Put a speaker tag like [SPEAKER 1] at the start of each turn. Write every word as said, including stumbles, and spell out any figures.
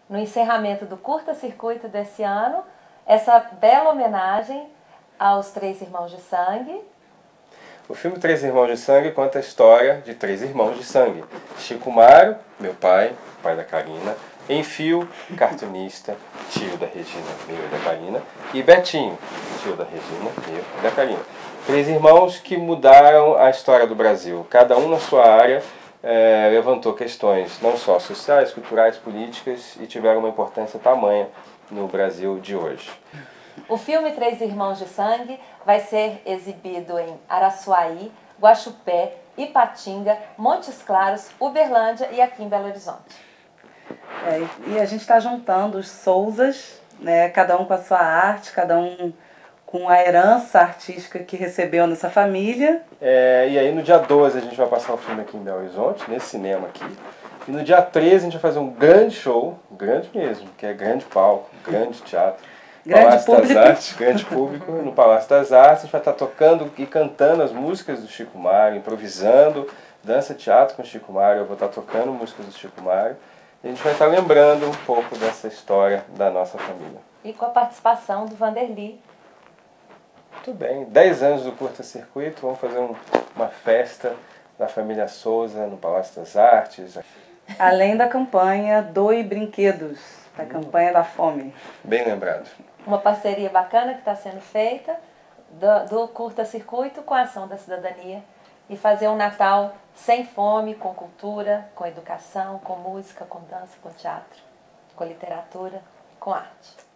[SPEAKER 1] no encerramento do curta-circuito desse ano, essa bela homenagem aos Três Irmãos de Sangue.
[SPEAKER 2] O filme Três Irmãos de Sangue conta a história de três irmãos de sangue. Chico Mário, meu pai, pai da Karina, Enfio, cartunista, tio da Regina, meu e da Karina, e Betinho, tio da Regina, meu e da Karina. Três irmãos que mudaram a história do Brasil. Cada um na sua área é, levantou questões não só sociais, culturais, políticas e tiveram uma importância tamanha no Brasil de hoje.
[SPEAKER 1] O filme Três Irmãos de Sangue vai ser exibido em Araçuaí, Guaxupé, Ipatinga, Montes Claros, Uberlândia e aqui em Belo Horizonte.
[SPEAKER 3] É, e a gente está juntando os Souzas, né, cada um com a sua arte, cada um com a herança artística que recebeu nessa família.
[SPEAKER 2] É, e aí no dia doze a gente vai passar o filme aqui em Belo Horizonte, nesse cinema aqui. E no dia treze a gente vai fazer um grande show, grande mesmo, que é grande palco, grande teatro.
[SPEAKER 3] Grande
[SPEAKER 2] Palácio
[SPEAKER 3] público.
[SPEAKER 2] das Artes, grande público, no Palácio das Artes. A gente vai estar tocando e cantando as músicas do Chico Mário, improvisando, dança teatro com o Chico Mário. Eu vou estar tocando músicas do Chico Mário. E a gente vai estar lembrando um pouco dessa história da nossa família.
[SPEAKER 1] E com a participação do Vanderly.
[SPEAKER 2] Muito bem, dez anos do curta-circuito, vamos fazer um, uma festa da família Souza no Palácio das Artes.
[SPEAKER 3] Além da campanha Doe Brinquedos, a campanha da fome.
[SPEAKER 2] Bem lembrado.
[SPEAKER 1] Uma parceria bacana que está sendo feita do, do curta-circuito com a Ação da Cidadania e fazer um Natal sem fome, com cultura, com educação, com música, com dança, com teatro, com literatura, com arte.